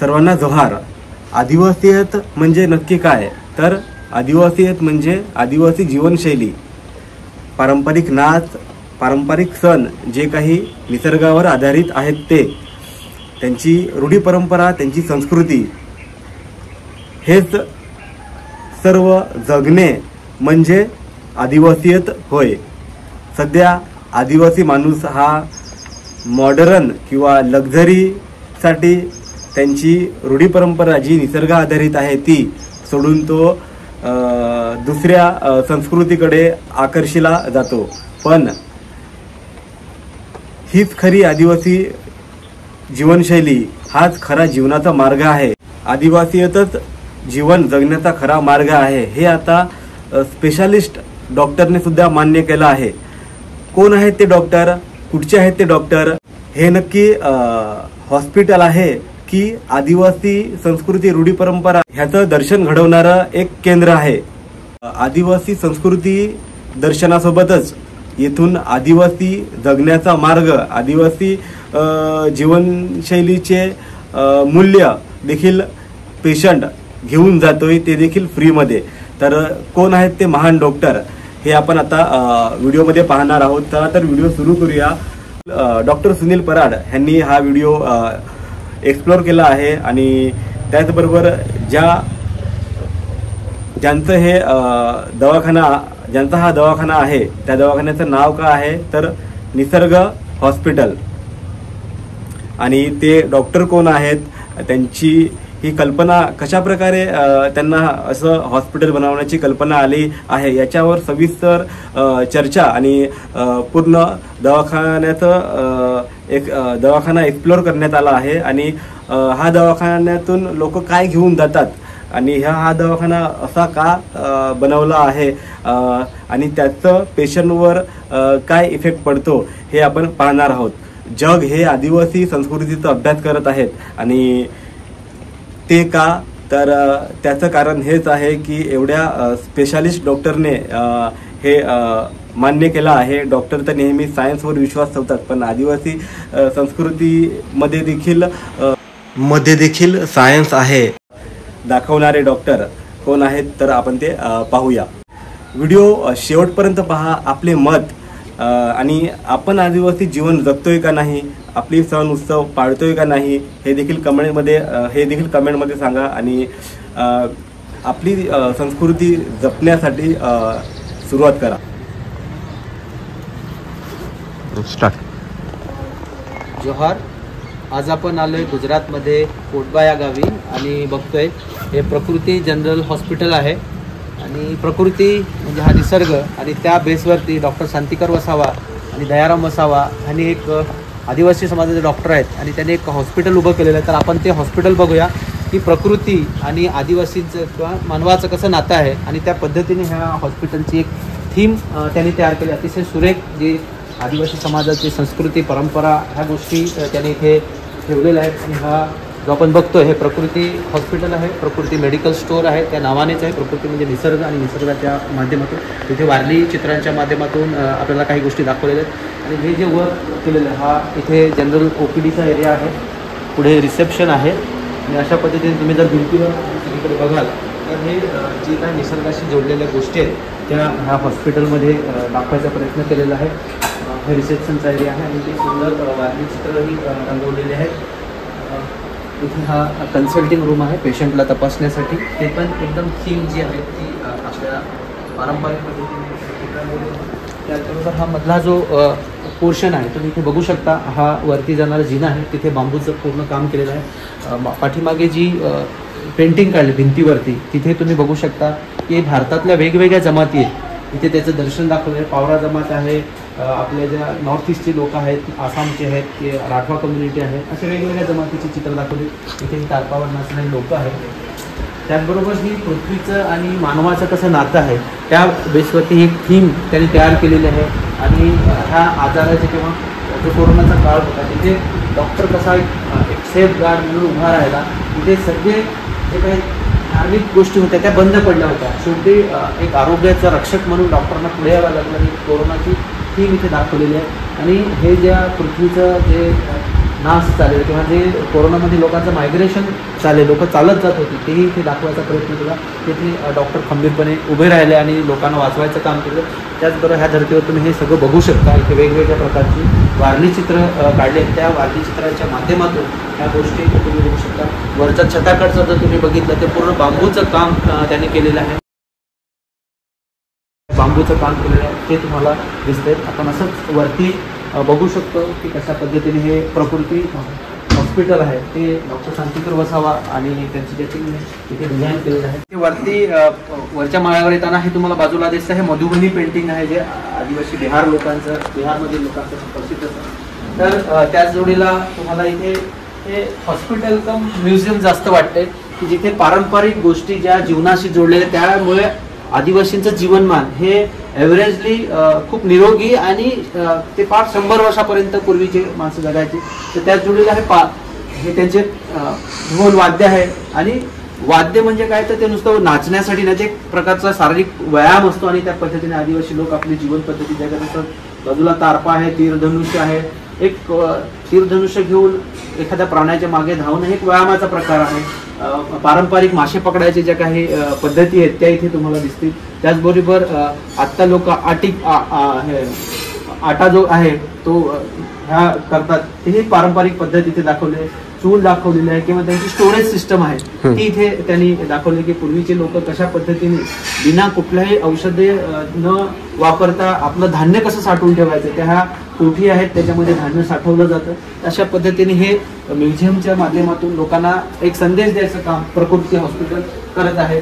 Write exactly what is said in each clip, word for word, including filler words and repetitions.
सर्वांना जोहार। आदिवासीयत म्हणजे नक्की काय? तर आदिवासीयत म्हणजे आदिवासी जीवनशैली, पारंपरिक नाच, पारंपरिक सण जे काही निसर्गावर आधारित आहेत ते, त्यांची रूढी परंपरा, त्यांची संस्कृती, हेच सर्व जगणे म्हणजे आदिवासीयत होय। सध्या आदिवासी माणूस हा मॉडर्न किंवा लक्झरीसाठी त्यांची रूढी परंपरा जी निसर्ग आधारित आहे ती सोडून तो दुसऱ्या संस्कृतीकडे आकर्षिला जातो। पण हीच खरी आदिवासी जीवनशैली, हाच खरा जीवनाचा मार्ग आहे। आदिवासीयतच जीवन जगण्याचा खरा मार्ग आहे हे आता स्पेशालिस्ट डॉक्टरने सुद्धा मान्य केलं आहे। कोण आहेत ते डॉक्टर? कुठचे आहेत ते डॉक्टर? हे नक्की हॉस्पिटल आहे की आदिवासी संस्कृती रूढी परंपरा ह्याचं दर्शन घडवणारं एक केंद्र आहे। आदिवासी संस्कृती दर्शनासोबतच येथून आदिवासी जगण्याचा मार्ग, आदिवासी जीवनशैलीचे मूल्य देखील पेशंट घेऊन जातोय, ते देखील फ्रीमध्ये। तर कोण आहेत ते महान डॉक्टर हे आपण आता व्हिडिओमध्ये पाहणार आहोत। चला तर व्हिडिओ सुरू करूया। डॉक्टर सुनील पराड यांनी हा व्हिडिओ एक्सप्लोर केला आहे आणि त्याचबरोबर ज्या ज्यांचं हे दवाखाना ज्यांचा हा दवाखाना आहे त्या दवाखान्याचं नाव काय आहे तर निसर्ग हॉस्पिटल। आणि ते डॉक्टर कोण आहेत, त्यांची ही कल्पना कशा प्रकारे त्यांना असं हॉस्पिटल बनवण्याची कल्पना आली आहे याच्यावर सविस्तर चर्चा आणि पूर्ण दवाखान्याचं एक दवाखाना एक्सप्लोर करण्यात आला आहे। आणि हा दवाखान्यातून लोक काय घेऊन जातात आणि हा हा दवाखाना असा का बनवला आहे आणि त्याचं पेशंटवर काय इफेक्ट पडतो हे आपण पाहणार आहोत। जग हे आदिवासी संस्कृतीचा अभ्यास करत आहेत आणि ते का? तर त्याचं कारण हेच आहे की एवढ्या स्पेशालिस्ट डॉक्टरने हे मान्य केलं आहे। डॉक्टर तर नेहमी सायन्सवर विश्वास ठेवतात, पण आदिवासी संस्कृतीमध्ये देखील मध्ये देखील सायन्स आहे दाखवणारे डॉक्टर कोण आहेत तर आपण ते पाहूया। व्हिडिओ शेवटपर्यंत पहा, आपले मत आणि आपण आदिवासी जीवन जगतोय का नाही, आपली सण उत्सव पाळतोय का नाही हे देखील कमेंटमध्ये हे देखील कमेंटमध्ये सांगा। आणि आपली संस्कृती जपण्यासाठी सुरुवात करा। स्टार्ट। जोहार। आज आपण आलोय गुजरातमध्ये कोटबा या गावी आणि बघतोय हे प्रकृती जनरल हॉस्पिटल आहे। आणि प्रकृती म्हणजे हा निसर्ग आणि त्या बेसवरती डॉक्टर शांतिकर वसावा आणि दयाराम वसावा यांनी एक आदिवासी समाजाचे डॉक्टर आहेत आणि त्यांनी एक हॉस्पिटल उभं केलेलं आहे। तर आपण ते हॉस्पिटल बघूया की प्रकृती आणि आदिवासींचं किंवा मानवाचं कसं नातं आहे आणि त्या पद्धतीने ह्या हॉस्पिटलची एक थीम त्यांनी तयार केली। अतिशय सुरेख जी आदिवासी समाजाची संस्कृती परंपरा ह्या गोष्टी त्यांनी इथे ठेवलेल्या आहेत। आणि हा जो आपण बघतोय हे प्रकृती हॉस्पिटल आहे, प्रकृती मेडिकल स्टोअर आहे, त्या नावानेच आहे। प्रकृती म्हणजे निसर्ग आणि निसर्गाच्या माध्यमातून तिथे वारली चित्रांच्या माध्यमातून आपल्याला काही गोष्टी दाखवलेल्या आहेत। आणि हे जे वर्क केलेलं आहे हा इथे जनरल ओ पी डीचा एरिया आहे, पुढे रिसेप्शन आहे। आणि अशा पद्धतीने तुम्ही जर भिंतीवर सगळीकडे बघाल तर हे जे काही निसर्गाशी जोडलेल्या गोष्टी आहेत त्या ह्या हॉस्पिटलमध्ये दाखवायचा प्रयत्न केलेला आहे। हे रिसेप्शनचा एरिया आहे आणि ते सुंदर वारली चित्रही रंगवलेले आहेत। इथे हा कन्सल्टिंग रूम आहे पेशंटला तपासण्यासाठी, ते पण एकदम थीम जी आहे ती आपल्या पारंपरिक पद्धतीने। त्याचबरोबर हा मधला जो पोर्शन आहे तुम्ही इथे बघू शकता, हा वरती जाणारा जिना आहे, तिथे बांबूचं पूर्ण काम केलेलं आहे। पाठीमागे जी पेंटिंग काढली भिंतीवरती तिथे तुम्ही बघू शकता की भारतातल्या वेगवेगळ्या जमाती आहेत, इथे त्याचं दर्शन दाखवलं आहे। पावरा जमात आहे, आपल्या ज्या नॉर्थ ईस्टचे लोक आहेत, आसामचे आहेत, की राठवा कम्युनिटी आहे, अशा वेगवेगळ्या जमातीची चित्र दाखवली। इथे तारपावर नाचणारे लोक आहेत। त्याचबरोबर ही पृथ्वीचं आणि मानवाचं कसं नातं आहे त्या बेसवरती एक थीम त्यांनी तयार केलेली आहे। आणि ह्या आजाराचे किंवा जो कोरोनाचा काळ होता तिथे डॉक्टर कसा एक सेफ गार्ड म्हणून उभा राहिला, तिथे सगळे जे काही धार्मिक गोष्टी होत्या त्या बंद पडल्या होत्या। शेवटी एक आरोग्याचा रक्षक म्हणून डॉक्टरांना पुढे यावं लागलं आणि कोरोनाची थीम इथे दाखवलेली आहे। आणि हे ज्या पृथ्वीचं जे नाश चालेल किंवा जे कोरोनामध्ये लोकांचं मायग्रेशन चालेल, लोक चालत जात होती, तेही इथे दाखवायचा प्रयत्न केला. तिथे डॉक्टर खंबीरपणे उभे राहिले आणि लोकांना वाचवायचं काम केलं. त्याचबरोबर ह्या धर्तीवर तुम्ही हे सगळं बघू शकता. इथे वेगवेगळ्या प्रकारची वारली चित्र काढले. त्या वारली चित्रांच्या माध्यमातून ह्या गोष्टी तुम्ही बघू शकता. वरच्या छताकडचं जर तुम्ही बघितलं तर पूर्ण बांबूचं काम त्यांनी केलेलं आहे. बांबूचं काम केलेलं आहे ते तुम्हाला दिसतंय. आपण असंच वरती बघू शकतो की कशा पद्धतीने हे प्रकृती हॉस्पिटल आहे ते डॉक्टर शांतिकर वसावा आणि त्यांची ज्या टीमने इथे डिझाईन केलेलं आहे. ते वरती वरच्या माळ्यावर येताना हे तुम्हाला बाजूला दिसतं हे मधुबनी पेंटिंग आहे, जे आदिवासी बिहार लोकांचं बिहारमधील लोकांचं प्रसिद्ध आहे. तर त्याच जोडीला तुम्हाला इथे हे हॉस्पिटल कम म्युझियम जास्त वाटते की जिथे पारंपरिक गोष्टी ज्या जीवनाशी जोडलेल्या, त्यामुळे आदिवासींचं जीवनमान हे ॲव्हरेजली खूप निरोगी आणि ते पाच शंभर वर्षापर्यंत पूर्वीचे माणसं जगायची. तर त्याच जोडीला हे पा हे त्यांचे ढोल वाद्य आहे. आणि वाद्य म्हणजे काय तर ते नुसतं नाचण्यासाठी नाही, ते एक प्रकारचा शारीरिक व्यायाम असतो आणि त्या पद्धतीने आदिवासी लोक आपली जीवन पद्धती जगत असतात. बाजूला तारपा आहे, तीरधनुष्य आहे. एक तीरधनुष्य घेऊन एखाद्या प्राण्याच्या मागे धावणं हे एक व्यायामाचा प्रकार आहे. पारंपरिक मासे पकडायचे ज्या काही पद्धती आहेत त्या इथे तुम्हाला दिसतील. त्याचबरोबर आत्ता लोक आटी आटा जो आहे तो ह्या करतात, तेही पारंपरिक पद्धत इथे दाखवले. चूल दाखवलेली आहे किंवा त्यांची स्टोरेज सिस्टम आहे ती इथे त्यांनी दाखवली की पूर्वीचे लोक कशा पद्धतीने बिना कुठल्याही औषधे न वापरता आपलं धान्य कसं साठवून ठेवायचं. त्या ह्या कोठी आहेत त्याच्यामध्ये धान्य साठवलं जातं. अशा पद्धतीने हे म्युझियमच्या माध्यमातून लोकांना एक संदेश द्यायचं काम प्रकृती हॉस्पिटल करत आहे.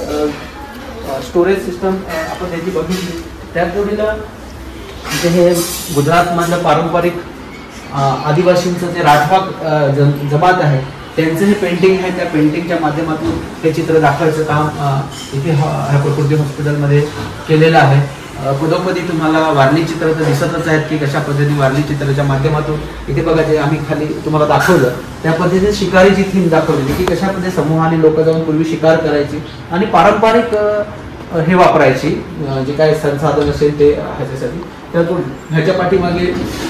स्टोरेज सिस्टम आपण त्याची बघितली. त्याच जोडीला हे गुजरातमधलं पारंपरिक आदिवासींचं जे राठवा जमात आहे त्यांचं हे पेंटिंग आहे. त्या पेंटिंगच्या माध्यमातून हे चित्र दाखवायचं काम इथे ह्या प्रकृती हॉस्पिटलमध्ये केलेलं आहे. पदोपदी तुम्हाला वारली चित्र तर दिसतच आहेत की कशा पद्धतीने वारली चित्राच्या माध्यमातून इथे बघा जे आम्ही खाली तुम्हाला दाखवलं त्या पद्धतीने शिकारीची थीम दाखवलेली की कशा पद्धतीने समूहाने लोक जाऊन पूर्वी शिकार करायची आणि पारंपरिक हे वापरायची जे काय संसाधन असेल ते ह्याच्यासाठी. त्यातून ह्याच्या पाठीमागे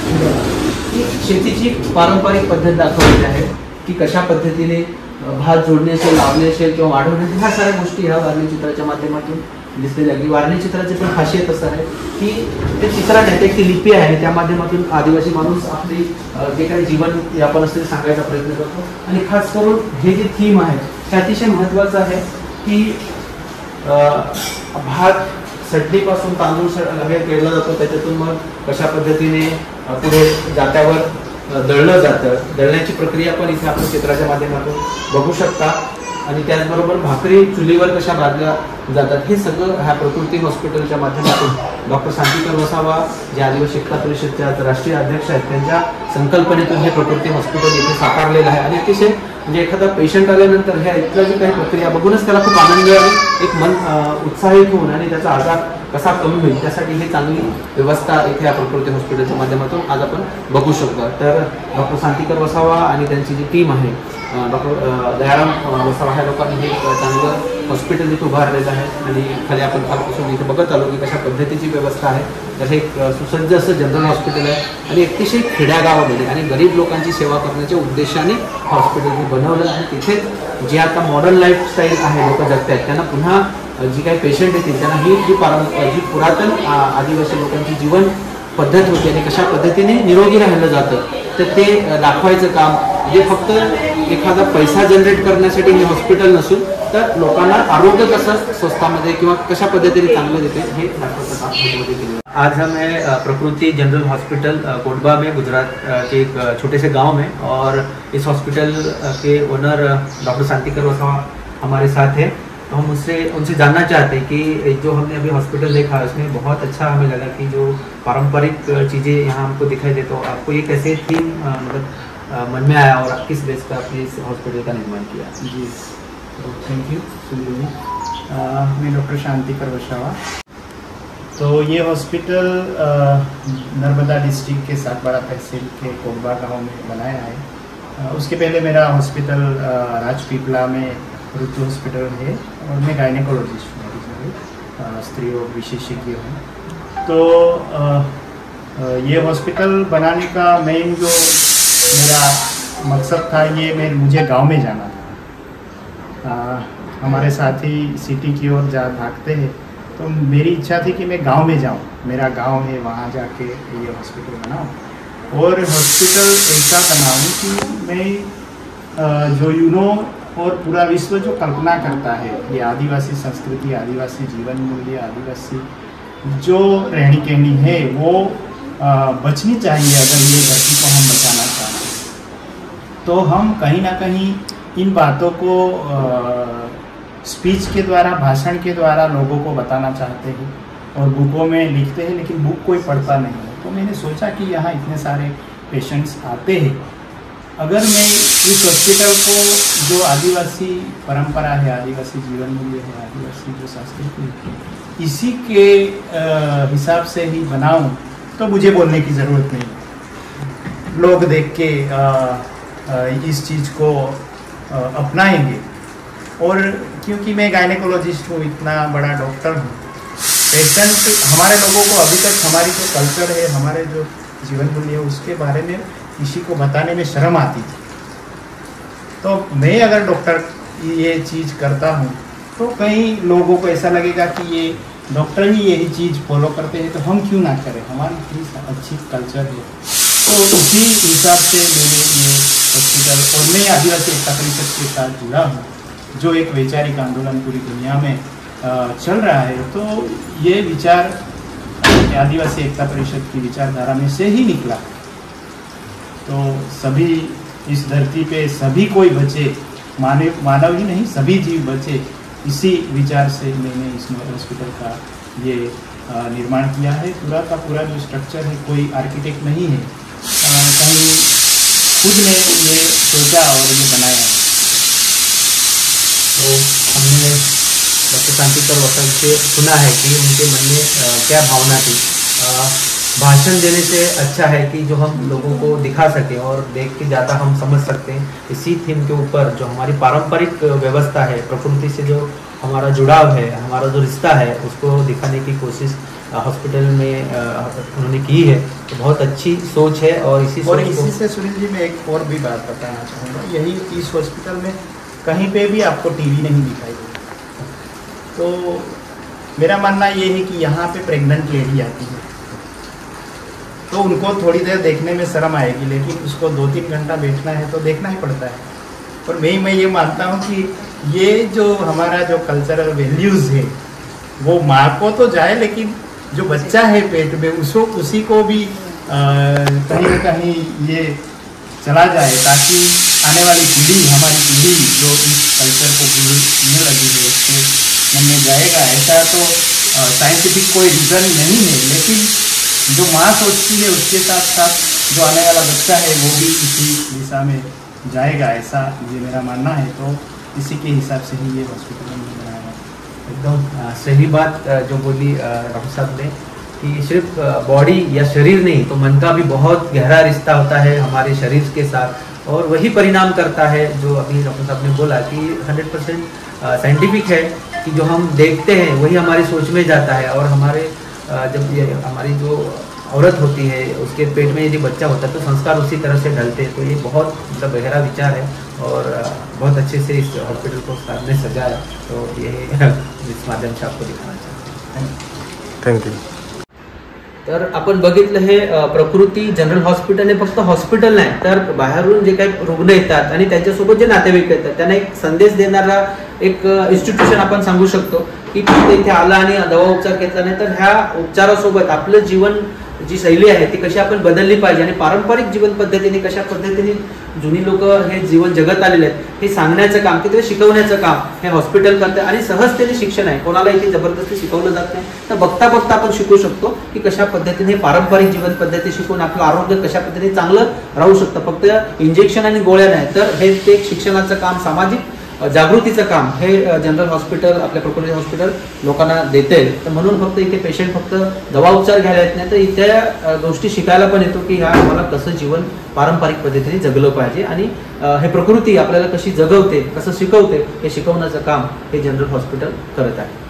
शेतीची पारंपरिक पद्धत दाखवलेली आहे की कशा पद्धतीने भात जोडणे असेल, लावणे असेल किंवा वाढवणे, ह्या साऱ्या गोष्टी ह्या वारली चित्राच्या माध्यमातून दिसलेल्या आहे. वारली चित्राची पण खासियत असं आहे की ते चित्र नाही, ते ती लिपी आहे, त्या माध्यमातून आदिवासी माणूस आपली जे काही जीवन यापन असते सांगायचा प्रयत्न करतो. आणि खास करून हे जे थीम आहे ते अतिशय महत्त्वाचं आहे की भात सडणीपासून तांदूळ हे केला जातो, त्याच्यातून मग कशा पद्धतीने पुढे जात्यावर दळलं जातं, दळण्याची प्रक्रिया पण इथे आपण चित्राच्या माध्यमातून बघू शकता. आणि त्याचबरोबर भाकरी चुलीवर कशा भाजल्या जातात हे सगळं ह्या प्रकृती हॉस्पिटलच्या माध्यमातून डॉक्टर शांतिकर वसावा जे आदिवासी एकता परिषदच्या राष्ट्रीय अध्यक्ष आहेत त्यांच्या संकल्पनेतून हे प्रकृती हॉस्पिटल इथे साकारलेलं आहे. आणि अतिशय म्हणजे एखादा पेशंट आल्यानंतर ह्या इथल्या जी काही प्रक्रिया बघूनच त्याला खूप आनंद आणि एक मन उत्साहित होऊन आणि त्याचा आजार कसा कमी होईल त्यासाठी ही चांगली व्यवस्था इथे या प्रकृती हॉस्पिटलच्या माध्यमातून आज आपण बघू शकतो. तर डॉक्टर शांतिकर वसावा आणि त्यांची जी टीम आहे डॉक्टर दयाराम वसावा ह्या लोकांनी हे चांगलं हॉस्पिटल इथे उभारलेलं आहे. आणि खाली आपण कालपासून इथे बघत आलो की कशा पद्धतीची व्यवस्था आहे. जसं एक सुसज्ज असं जनरल हॉस्पिटल आहे आणि अतिशय खेड्यागावामध्ये आणि गरीब लोकांची सेवा करण्याच्या उद्देशाने हॉस्पिटल बनवलं आहे. तिथेच जे आता मॉडर्न लाईफस्टाईल आहे लोक जगत आहेत त्यांना पुन्हा जी काही पेशंट येतील त्यांना ही जी पारंपरिक जी पुरातन आदिवासी लोकांची जीवन पद्धत होती आणि कशा पद्धतीने निरोगी राहिलं जातं तर ते दाखवायचं काम जे फक्त एखादा पैसा जनरेट करण्यासाठी हे हॉस्पिटल नसून तर लोकांना आरोग्य कसं स्वस्तामध्ये किंवा कशा पद्धतीने चांगलं देते हे दाखवायचं काम ह्याच्यामध्ये केलं. आज हम है प्रकृति जनरल हॉस्पिटल कोटबा में, गुजरात के एक छोटे से गांव में, और इस हॉस्पिटल के ओनर डॉक्टर शांतिकर वसावा हमारे साथ है. तो हम उससे उनसे जानना चाहते हैं कि जो हमने अभी हॉस्पिटल देखा उसमें बहुत अच्छा हमें लगा कि जो पारंपरिक चीज़ें यहाँ हमको दिखाई देते हो आपको ये कैसे थीम मतलब मन में आया और किस बेस पर आपने इस हॉस्पिटल का निर्माण किया. जी थैंक यू सुनील. मैं डॉक्टर शांतिकर वसावा. तो ये हॉस्पिटल नर्मदा डिस्ट्रिक्ट के सातबाड़ा तहसील के कोटबा गाँव में बनाया है. उसके पहले मेरा हॉस्पिटल राजपीपला में ऋतु हॉस्पिटल है और मैं गायनेकोलॉजिस्ट हूँ, स्त्री रोग विशेषज्ञ हूँ. तो ये हॉस्पिटल बनाने का मेन जो मेरा मकसद था ये मैं मुझे गांव में जाना था। आ, हमारे साथी सिटी की ओर जा भागते हैं, तो मेरी इच्छा थी कि मैं गांव में जाऊं, मेरा गांव है, वहां जाके ये हॉस्पिटल बनाऊं और हॉस्पिटल ऐसा बनाऊं कि मैं जो यूनो और पूरा विश्व जो कल्पना करता है ये आदिवासी संस्कृति, आदिवासी जीवन मूल्य, आदिवासी जो रहनी कहनी है वो आ, बचनी चाहिए। अगर ये धरती को हम बचाना चाहते हैं तो हम कहीं ना कहीं इन बातों को आ, स्पीच के द्वारा, भाषण के द्वारा लोगों को बताना चाहते हैं और बुकों में लिखते हैं, लेकिन बुक कोई पढ़ता नहीं है। तो मैंने सोचा कि यहाँ इतने सारे पेशेंट्स आते हैं, अगर मैं इस हॉस्पिटल को जो आदिवासी परंपरा है, आदिवासी जीवन मूल्य है, आदिवासी जो संस्कृति है, इसी के हिसाब से ही बनाऊं तो मुझे बोलने की ज़रूरत नहीं। लोग देख के आ, आ, इस चीज़ को आ, अपनाएंगे। और क्योंकि मैं गायनेकोलॉजिस्ट हूँ, इतना बड़ा डॉक्टर हूँ, पेशेंट हमारे लोगों को अभी तक हमारी जो कल्चर है, हमारे जो जीवन मूल्य है, उसके बारे में किसी को बताने में शर्म आती थी। तो मैं अगर डॉक्टर ये चीज़ करता हूँ तो कई लोगों को ऐसा लगेगा कि ये डॉक्टर ही यही चीज़ फॉलो करते हैं तो हम क्यों ना करें, हमारी इतनी अच्छी कल्चर है। तो उसी हिसाब से मैंने ये हॉस्पिटल, और मैं आदिवासी एकता परिषद के साथ जुड़ा हूँ, जो एक वैचारिक आंदोलन पूरी दुनिया में चल रहा है। तो ये विचार आदिवासी एकता परिषद की विचारधारा में से ही निकला। तो सभी इस धरती पे सभी कोई बचे, मानव मानव ही नहीं सभी जीव बचे, इसी विचार से मैंने इस हॉस्पिटल का ये निर्माण किया है। पूरा का पूरा जो स्ट्रक्चर है, कोई आर्किटेक्ट नहीं है, आ, कहीं खुद ने ये सोचा और ये बनाया है। तो हमने डॉक्टर शांति करवशा से सुना है कि उनके मन में आ, क्या भावना थी। आ, भाषण देने से अच्छा है कि जो हम लोगों को दिखा सकें और देख के ज़्यादा हम समझ सकते हैं। इसी थीम के ऊपर जो हमारी पारंपरिक व्यवस्था है, प्रकृति से जो हमारा जुड़ाव है, हमारा जो रिश्ता है, उसको दिखाने की कोशिश हॉस्पिटल में उन्होंने की है। तो बहुत अच्छी सोच है। और इसी और इसी से सुनील जी मैं एक और भी बात बताना चाहूँगा, यही इस हॉस्पिटल में कहीं पे भी आपको टीवी नहीं दिखाई देगा। तो मेरा मानना ये है कि यहाँ पे प्रेग्नेंट लेडी आती है तो उनको थोड़ी देर देखने में शर्म आएगी, लेकिन उसको दो तीन घंटा बैठना है तो देखना ही पड़ता है। और मैं मैं ये मानता हूँ कि ये जो हमारा जो कल्चरल वैल्यूज़ है वो माँ को तो जाए, लेकिन जो बच्चा है पेट में उसको उसी को भी आ, कहीं ना कहीं ये चला जाए, ताकि आने वाली पीढ़ी, हमारी पीढ़ी जो इस कल्चर को भूलने लगी है उसके मन में जाएगा। ऐसा तो साइंटिफिक कोई रीज़न नहीं है, लेकिन जो माँ सोचती है उसके साथ साथ जो आने वाला बच्चा है वो भी इसी दिशा में जाएगा, ऐसा ये मेरा मानना है। तो इसी के हिसाब से ही ये हॉस्पिटल में बनाया है। एकदम सही बात जो बोली डॉक्टर साहब ने कि सिर्फ बॉडी या शरीर नहीं तो मन का भी बहुत गहरा रिश्ता होता है हमारे शरीर के साथ, और वही परिणाम करता है जो अभी डॉक्टर साहब ने बोला कि हंड्रेड परसेंट साइंटिफिक है कि जो हम देखते हैं वही हमारी सोच में जाता है। और हमारे जब ये हमारी जो औरत होती है उसके पेट में यदि बच्चा होता है तो संस्कार उसी तरह से ढलते हैं। तो ये बहुत मतलब गहरा विचार है और बहुत अच्छे से इस हॉस्पिटल को सामने सजाया। तो ये इस माध्यम से आपको दिखाना चाहते हैं। थँक्यू। तर आपण बघितलं हे प्रकृती जनरल हॉस्पिटल हे फक्त हॉस्पिटल नाही तर बाहेरून जे काही रुग्ण येतात आणि त्यांच्यासोबत जे नातेवाईक येतात त्यांना एक संदेश देणारा एक इन्स्टिट्यूशन आपण सांगू शकतो की फक्त इथे आला आणि दवा उपचार घेतला नाही तर ह्या उपचारासोबत आपलं जीवन जी शैली आहे ती कशी आपण बदलली पाहिजे आणि पारंपरिक जीवन पद्धतीने कशा पद्धतीने जुनी लोक हे जीवन जगत आलेले आहेत हे सांगण्याचं काम, ते शिकवण्याचं काम हे हॉस्पिटल करते आणि सहजतेने शिक्षण आहे, कोणाला इथे जबरदस्ती शिकवलं जात नाही। तर बघता बघता आपण शिकू शकतो की कशा पद्धतीने पारंपरिक जीवन पद्धती शिकून आपलं आरोग्य कशा पद्धतीने चांगलं राहू शकतं। फक्त इंजेक्शन आणि गोळ्या नाही तर हे एक शिक्षणाचं काम, सामाजिक जागृतीचं काम हे जनरल हॉस्पिटल, आपल्या प्रकृती हॉस्पिटल लोकांना देते। तर म्हणून फक्त इथे पेशंट फक्त दवा उपचार घ्यायला येत नाही तर इथे गोष्टी शिकायला पण येतो की ह्या मला कसं जीवन पारंपरिक पद्धतीने जगलं पाहिजे आणि हे प्रकृती आपल्याला कशी जगवते, कसं शिकवते हे शिकवण्याचं काम हे जनरल हॉस्पिटल करत आहे।